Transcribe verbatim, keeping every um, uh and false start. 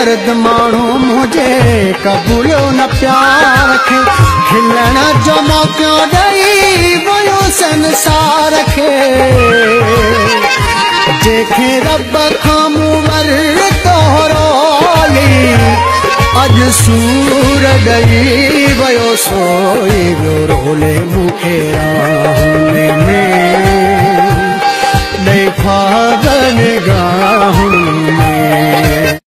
दर्द माण्हू मुझे कबूलो न प्यार खे खिलण जो मौक़ो ॾेई वियो संसार खे जेके रब खां मूं वरितो रोली अॼु सूर ॾेई वियो सोई वियो रोले मूंखे राहुने में